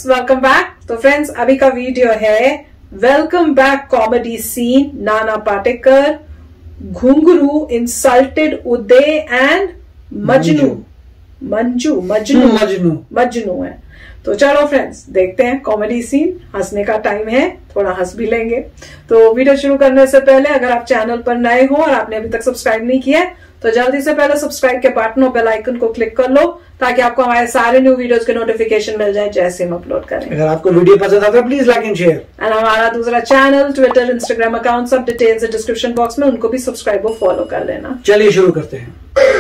Welcome back. तो friends अभी का वीडियो है welcome back comedy scene. Nana Patekar, घुंघरू इंसल्टेड उदय एंड मजनू है। तो चलो फ्रेंड्स देखते हैं कॉमेडी सीन। हंसने का टाइम है, थोड़ा हंस भी लेंगे। तो वीडियो शुरू करने से पहले अगर आप चैनल पर नए हो और आपने अभी तक सब्सक्राइब नहीं किया है तो जल्दी से पहले सब्सक्राइब के बटन और बेल आइकन को क्लिक कर लो ताकि आपको हमारे सारे न्यू वीडियोस के नोटिफिकेशन मिल जाए जैसे हम अपलोड करें। अगर आपको वीडियो पसंद आता है please like and share. And हमारा दूसरा चैनल, ट्विटर, इंस्टाग्राम अकाउंट, सब डिटेल्स डिस्क्रिप्शन बॉक्स में, उनको भी सब्सक्राइब और फॉलो कर लेना। चलिए शुरू करते हैं।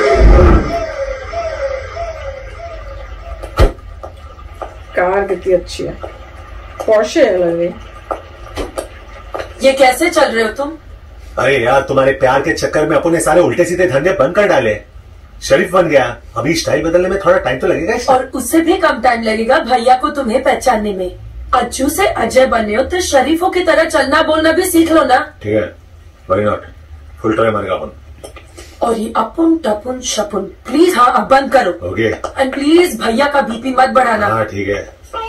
कार कितनी अच्छी है, पोर्शे है लग रही। ये कैसे चल रहे हो तुम? अरे यार तुम्हारे प्यार के चक्कर में अपने सारे उल्टे सीधे धंधे बंद कर डाले। शरीफ बन गया, अभी स्टाइल बदलने में थोड़ा टाइम तो लगेगा। और उससे भी कम टाइम लगेगा भैया को तुम्हें पहचानने में। अज्जू से अजय बने हो तो शरीफों की तरह चलना बोलना भी सीख लो ना। ठीक है, व्हाई नॉट, फुल टाइम मरेगा अपन। और ये अपुन टपुन शपुन प्लीज हाँ अब बंद करो। ओके। एंड प्लीज भैया का बीपी मत बढ़ाना। हाँ ठीक है।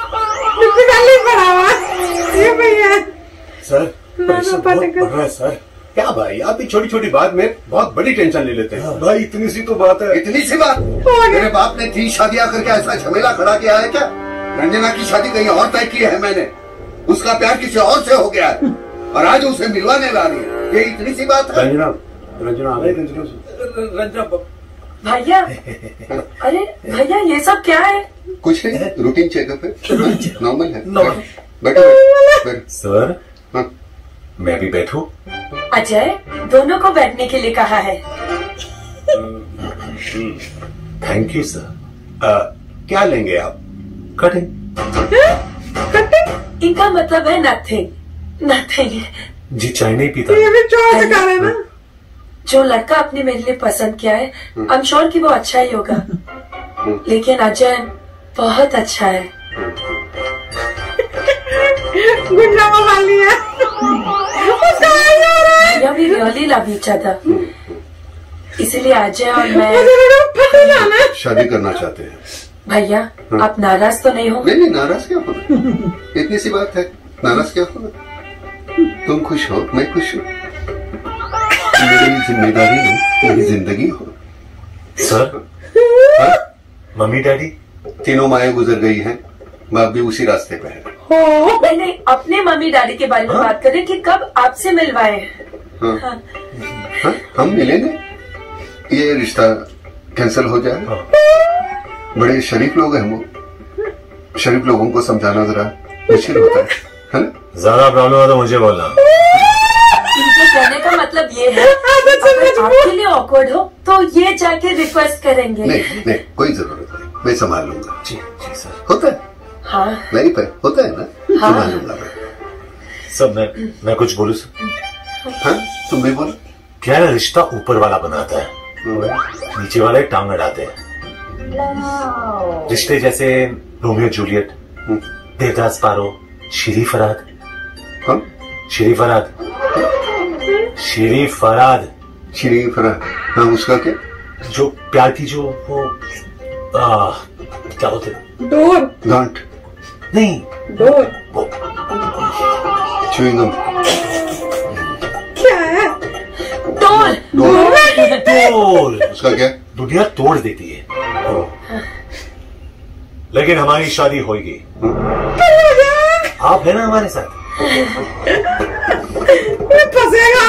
ये भैया सर प्रेशर बहुत बढ़ रहा है सर। क्या भाई आप भी छोटी छोटी बात में बहुत बड़ी टेंशन ले लेते हैं। भाई इतनी सी तो बात है। इतनी सी बात? मेरे बाप ने 3 शादियां करके ऐसा झमेला खड़ा किया है क्या? रंजना की शादी कहीं और तय की है मैंने, उसका प्यार किसी और से हो गया है और आज उसे मिलवाने ला रही है। ये इतनी सी बात है? रंजना आ गई। रंजना भैया अरे भैया ये सब क्या है? कुछ नहीं, रूटीन चेकअप है, नॉर्मल है। बैठो सर। हाँ मैं भी बैठूं? अजय दोनों को बैठने के लिए कहा है। Thank you sir. क्या लेंगे आप? कटिंग। इनका मतलब है नथिंग। नथिंग जी चाय नहीं पीता। ये भी चोर दिखा रहे ना। जो लड़का आपने मेरे लिए पसंद किया है आई एम श्योर कि वो अच्छा ही होगा, लेकिन अजय बहुत अच्छा है। गुंडा वाली है। भैया भी रियली लव ईच अदर, इसीलिए अजय और मैं शादी करना चाहते हैं। भैया आप नाराज तो नहीं हो? नहीं नाराज क्या होना, इतनी सी बात है, नाराज क्या होना। तुम खुश हो, मैं खुश हूँ, मेरी जिम्मेदारी हो, मेरी जिंदगी हो। सर मम्मी डैडी तीनों माएँ गुजर गई हैं, बाप भी उसी रास्ते पे है। नहीं नहीं अपने मम्मी डैडी के बारे में बात करें कि कब आपसे मिलवाए। हाँ। हम मिलेंगे, ये रिश्ता कैंसिल हो जाए। बड़े शरीफ लोग हैं हम, शरीफ लोगों को समझाना जरा मुश्किल होता है ना? ज्यादा प्रॉब्लम है तो मुझे बोलना। इनके कहने का मतलब ये है अगर आपके लिए ऑकवर्ड हो तो ये जाके रिक्वेस्ट करेंगे। नहीं कोई जरूरत नहीं, मैं संभाल लूंगा। जी सर। होता है हाँ मेरी पे होता है ना। हाँ। संभाल लूंगा सब मैं कुछ बोलूं सर? हाँ तुम भी बोलो। क्या है, रिश्ता ऊपर वाला बनाता है, नीचे वाले टांग अड़ाते हैं। रिश्ते जैसे रोमियो जूलियट, देवदास पारो, शीरी फराद। कौन? शीरी फराद। हाँ उसका क्या? जो प्यार की जो वो क्या बोलते हैं? डोर। गांठ नहीं, डोर च्युइंगम। क्या है? तोड़। उसका क्या? दुनिया तोड़ देती है, लेकिन हमारी शादी होगी। आप है ना हमारे साथ? फंसेगा।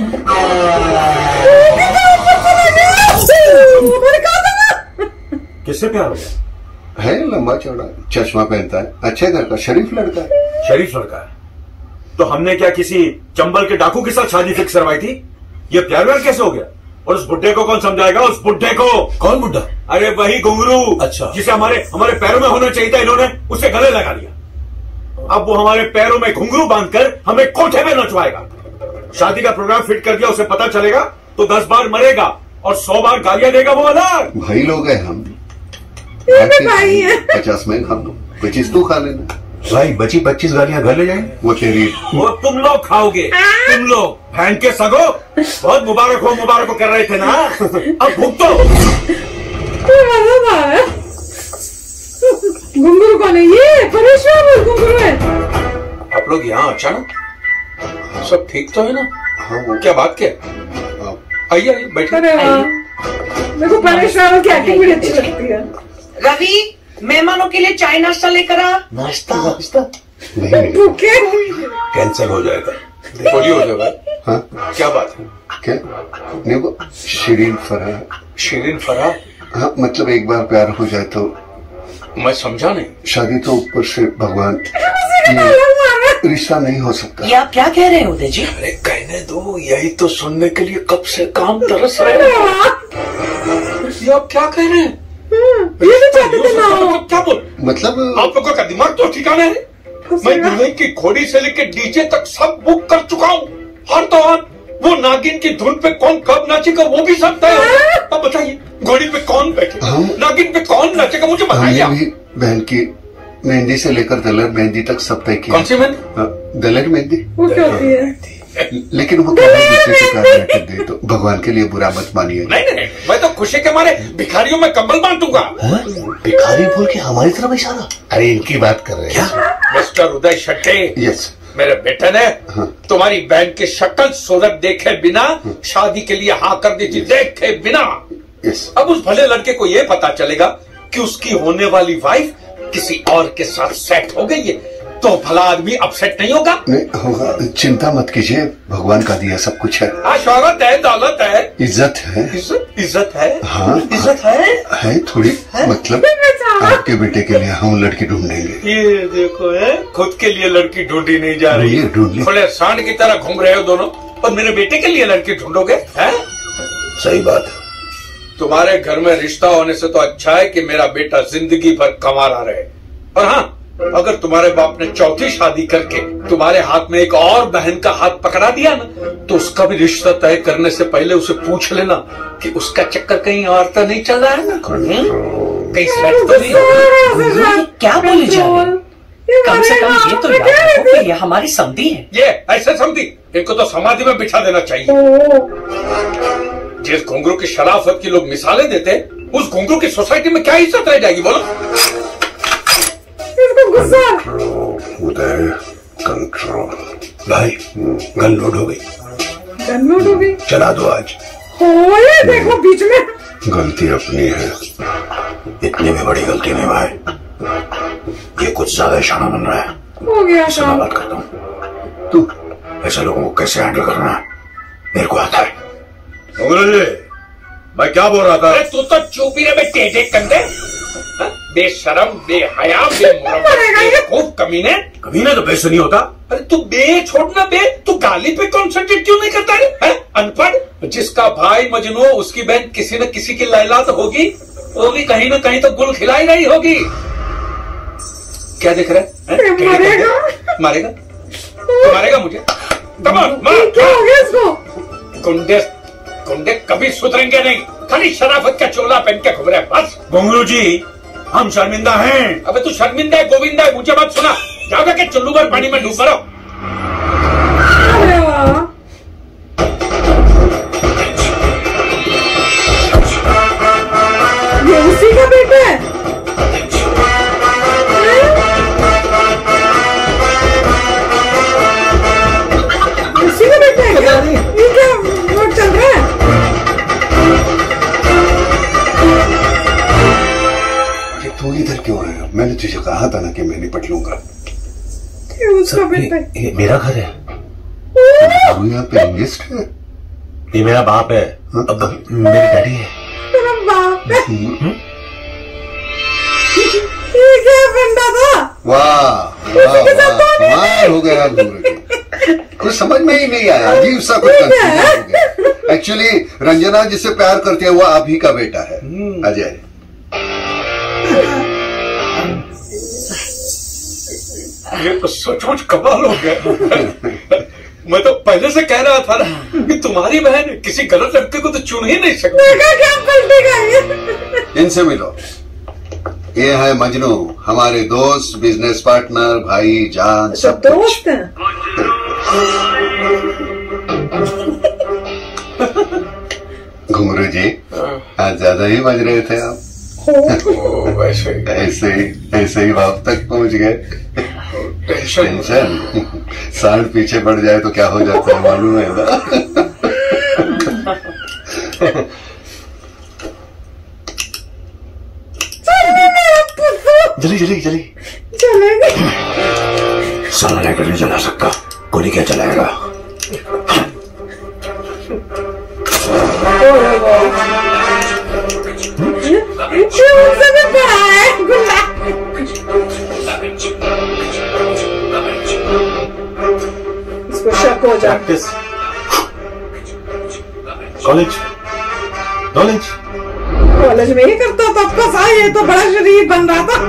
किससे प्यार हो गया? है लंबा चौड़ा, चश्मा पहनता है, अच्छे घर का, शरीफ लड़का है। शरीफ लड़का है तो हमने क्या किसी चंबल के डाकू के साथ शादी फिक्स करवाई थी? ये प्यार व्यार कैसे हो गया? और उस बुड्ढे को कौन समझाएगा? उस बुड्ढे को। कौन बुड्ढा? अरे वही घुंघरू। अच्छा। जिसे हमारे पैरों में होना चाहिए था, इन्होंने उसे गले लगा दिया। अब वो हमारे पैरों में घुंघरू बांधकर हमें कोठे में नचवाएगा। शादी का प्रोग्राम फिट कर दिया, उसे पता चलेगा तो 10 बार मरेगा और 100 बार गालियां देगा वो अलग। भाई लोग हैं हम, भाई है। 50 में खा लो, 25 तू खा लेना। भाई बची 25 गालियां घर ले जाएंगे। वो तेरी, वो तुम लोग खाओगे। तुम लोग बहन के सगो बहुत मुबारक हो कर रहे थे ना, अब भुगतो। घुंघरू कौन है? ये परेशान लोग यहाँ अचानक? सब ठीक तो है ना? हाँ, क्या बात क्या? आइए आइए बैठिए। अरे मेरे को परेशान की एक्टिंग बड़ी अच्छी लगती है। रवि, मेहमानों के लिए चाय नाश्ता लेकर आ। नाश्ता? भूखे कैंसिल हो जाएगा। बोलिए हो जाएगा। हाँ, क्या बात है? क्या नहीं, वो शिरीन फराह। शिरीन फराह? हाँ, मतलब एक बार प्यार हो जाए तो। मैं समझा नहीं। शादी तो ऊपर से भगवान, ये रिश्ता नहीं हो सकता। ये आप क्या कह रहे हैं उदय जी? अरे कहने दो, यही तो सुनने के लिए कब से काम तरस रहे हैं। ये आप क्या कह रहे हैं? ये भी चाहते थे ना हो। क्या बोल? मतलब आप लोगों का दिमाग तो ठिकाना है। मैं दुल्हन की घोड़ी से लेकर डीजे तक सब बुक कर चुका हूँ। हर दौरान वो नागिन की धुन पे कौन कब नाचेगा वो भी सब तय है। अब बताइए, घोड़ी पे कौन बैठेगा, नागिन पे कौन नाचेगा, मुझे बताइए। हमने भी बहन की मेहंदी से लेकर दलर मेहंदी तक सब तय किया। कौन सी मेहंदी? दलर मेहंदी। वो क्या होती है? लेकिन वो क्या है, दूसरे से प्यार न कर दे तो भगवान के लिए बुरा मत मानिए। नहीं नहीं, मैं तो खुशी के मारे भिखारियों में कंबल बांध दूंगा। भिखारी बोल के हमारी तरफ इशारा? अरे इनकी बात कर रहे हैं। मिस्टर उदय शेट्टी, यस, मेरे बेटे ने तुम्हारी बहन की शक्ल सूरत देखे बिना शादी के लिए हाँ कर दी थी, देखे बिना। यस। अब उस भले लड़के को ये पता चलेगा कि उसकी होने वाली वाइफ किसी और के साथ सेट हो गई है, तो भला आदमी अपसेट नहीं होगा? नहीं होगा, चिंता मत कीजिए, भगवान का दिया सब कुछ है। शौहरत है, दौलत है, इज्जत है। इज्जत है। हाँ, इज्जत है थोड़ी है? मतलब आपके बेटे के लिए हम लड़की ढूंढेंगे। ये देखो है, खुद के लिए लड़की ढूंढी नहीं जा रही है, ढूंढ ली। थोड़े सांड की तरह घूम रहे हो दोनों, और मेरे बेटे के लिए लड़की ढूंढोगे? है सही बात है। तुम्हारे घर में रिश्ता होने से तो अच्छा है कि मेरा बेटा जिंदगी भर कमारा रहे। और हाँ, अगर तुम्हारे बाप ने चौथी शादी करके तुम्हारे हाथ में एक और बहन का हाथ पकड़ा दिया ना, तो उसका भी रिश्ता तय करने से पहले उसे पूछ लेना कि उसका चक्कर कहीं और तो नहीं चल रहा है ना, कहीं सेट तो नहीं ये क्या बोले जा रहे हैं? कम से कम ये तो याद रखो कि ये हमारी समधी है। ये ऐसे समझी, इनको तो समाधि में बिठा देना चाहिए। जिस घुंघरू की शराफत की लोग मिसालें देते, उस घुंघरू की सोसाइटी में क्या इज्जत रह जाएगी बोलो? उदय कंट्रोल। भाई गन लोड हो गई। गन लोड हो गई? चला दो आज। ये देखो बीच में। गलती अपनी है, इतनी भी बड़ी गलती नहीं भाई। ये कुछ ज्यादा शाना बन रहा है। हो गया इससे मैं बात करता हूँ। तू ऐसे लोगों को कैसे हैंडल करना है मेरे को आता है। मैं क्या बोल रहा था? अरे तू तो चुप ही रहे टेढ़े कंधे, बेशरम, बेहया, बेवकूफ, कमीने। कमीने तो बेस नहीं होता। अरे तू बे छोड़ना बे, तू गाली पे कॉन्सेंट्रेट क्यों नहीं करता रे? अनपढ़। जिसका भाई मजनू, उसकी बहन किसी न किसी की लैला तो होगी, वो भी कहीं न कहीं तो गुल खिलाई रही होगी। क्या देख रहा है? मारेगा मारेगा तो मारेगा मुझे। क्या हो गया इसको? गुंडे गुंडे कभी सुधरेंगे नहीं, खाली शराफत का चोला पहन के घूम रहे हैं बस। घुंगरू जी, हम शर्मिंदा हैं। अबे तू शर्मिंदा है, गोविंदा है, मुझे बात सुना। जाओगे के चुल्लू भर पानी में डूब रहो। ये उसी का बेटा है? उसी का बेटा है क्या? ये क्या वोट चल रहा है? तू इधर क्यों आया? मैंने तुझे कहा था ना कि मैं निपट लूंगा। ये उसका बेटा है। ये मेरा घर है। तू यहाँ पे गेस्ट है? ये मेरा बाप है। अब मेरी डैडी है। तेरा बाप है? ये क्या बंदा था? वाह कमाल हो गया कुछ समझ में ही नहीं आया। अजीब सा कुछ कंफ्यूजन हो गया। एक्चुअली रंजना जिससे प्यार करती है वो आप ही का बेटा है, अजय। ये तो सचमुच कमाल हो गया। मैं तो पहले से कह रहा था ना कि तुम्हारी बहन किसी गलत लड़के को तो चुन ही नहीं सकती। क्या पलटेगा ये? इनसे मिलो, ये है मजनू, हमारे दोस्त, बिजनेस पार्टनर, भाई जान, सब दोस्त हैं। घुंगरू जी, आज ज्यादा ही बज रहे थे आप। ऐसे ही वक्त तक पहुंच गए। टेंशन सांड पीछे पड़ जाए तो क्या हो जाता है मालूम है ना? जल्दी जल्दी जल्दी चलेंगे। साला लेकर नहीं चला सकता, कोई क्या चलाएगा? इसको शक हो जाए। कॉलेज में ही करता था आपका सा, ये तो बड़ा शरीफ बन रहा था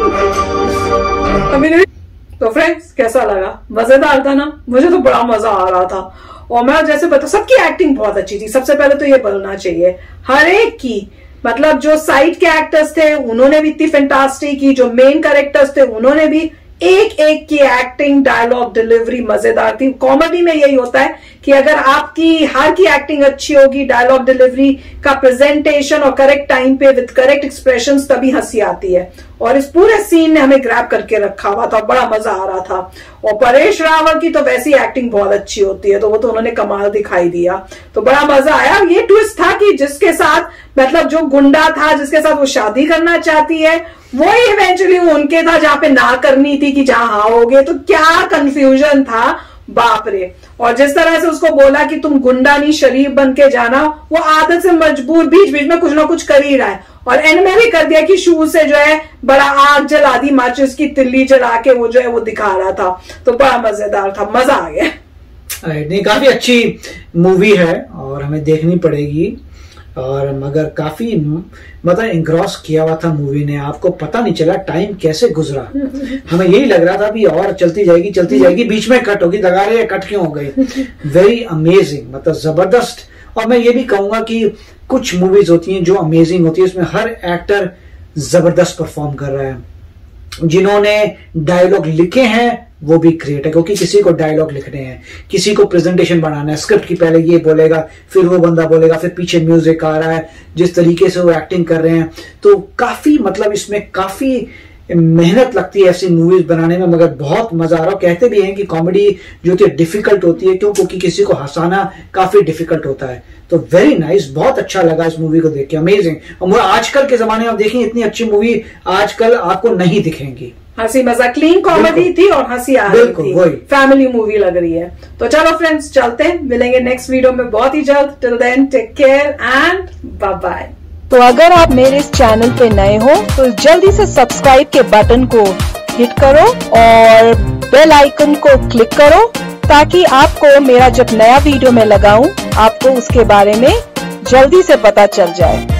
अभी नहीं। तो फ्रेंड्स कैसा लगा? मजेदार था ना? मुझे तो बड़ा मजा आ रहा था। और मैं जैसे बता, सबकी एक्टिंग बहुत अच्छी थी। सबसे पहले तो ये बोलना चाहिए हर एक की, मतलब जो साइड के एक्टर्स थे उन्होंने भी इतनी फैंटास्टिक की, जो मेन कैरेक्टर्स थे उन्होंने भी एक एक की एक्टिंग, डायलॉग डिलीवरी मजेदार थी। कॉमेडी में यही होता है कि अगर आपकी हर की एक्टिंग अच्छी होगी, डायलॉग डिलीवरी का प्रेजेंटेशन और करेक्ट टाइम पे विद करेक्ट एक्सप्रेशंस, तभी हंसी आती है। और इस पूरे सीन ने हमें ग्रैब करके रखा हुआ था, बड़ा मजा आ रहा था। और परेश रावल की तो वैसी एक्टिंग बहुत अच्छी होती है, तो वो तो उन्होंने कमाल दिखाई दिया, तो बड़ा मजा आया। ये ट्विस्ट था कि जिसके साथ, मतलब जो गुंडा था जिसके साथ वो शादी करना चाहती है, वो ही इवेंचुअली उनके था जहां पे ना करनी थी कि जहां हाँ हो गए। तो क्या कंफ्यूजन था, बाप रे। और जिस तरह से उसको बोला कि तुम गुंडा नहीं शरीफ बन के जाना, वो आदत से मजबूर बीच बीच में कुछ ना कुछ कर ही रहा है। और एंड में भी कर दिया कि शू से जो है बड़ा आग जला दी, माचिस की तिल्ली जला के वो जो है वो दिखा रहा था। तो बड़ा मजेदार था, मजा आ गया। नहीं, काफी अच्छी मूवी है और हमें देखनी पड़ेगी। और मगर काफी मतलब इंग्रॉस किया हुआ था मूवी ने, आपको पता नहीं चला टाइम कैसे गुजरा। हमें यही लग रहा था भी और चलती जाएगी, बीच में कट होगी, लगा रहे कट क्यों हो गई। वेरी अमेजिंग, मतलब जबरदस्त। और मैं ये भी कहूंगा कि कुछ मूवीज होती हैं जो अमेजिंग होती है, इसमें हर एक्टर जबरदस्त परफॉर्म कर रहा है। जिन्होंने डायलॉग लिखे हैं वो भी ग्रेट है, क्योंकि किसी को डायलॉग लिखने हैं, किसी को प्रेजेंटेशन बनाना है, स्क्रिप्ट की पहले ये बोलेगा, फिर वो बंदा बोलेगा, फिर पीछे म्यूजिक आ रहा है, जिस तरीके से वो एक्टिंग कर रहे हैं, तो काफी मतलब इसमें काफी मेहनत लगती है ऐसी मूवीज बनाने में, मगर बहुत मजा आ रहा है। कहते भी हैं कि कॉमेडी जो होती है डिफिकल्ट होती है, क्यों? क्योंकि किसी को हंसाना काफी डिफिकल्ट होता है। तो वेरी नाइस, बहुत अच्छा लगा इस मूवी को देख के, अमेजिंग। और आजकल के जमाने में आप देखेंगे इतनी अच्छी मूवी आजकल आपको नहीं दिखेंगी। हंसी मजा, क्लीन कॉमेडी थी और हंसी आ रही थी, फैमिली मूवी लग रही है। तो चलो फ्रेंड्स चलते हैं, मिलेंगे नेक्स्ट वीडियो में बहुत ही जल्द। Till then take care and bye bye. तो अगर आप मेरे इस चैनल पे नए हो तो जल्दी से सब्सक्राइब के बटन को हिट करो और बेल आइकन को क्लिक करो, ताकि आपको मेरा जब नया वीडियो मैं लगाऊं आपको उसके बारे में जल्दी से पता चल जाए।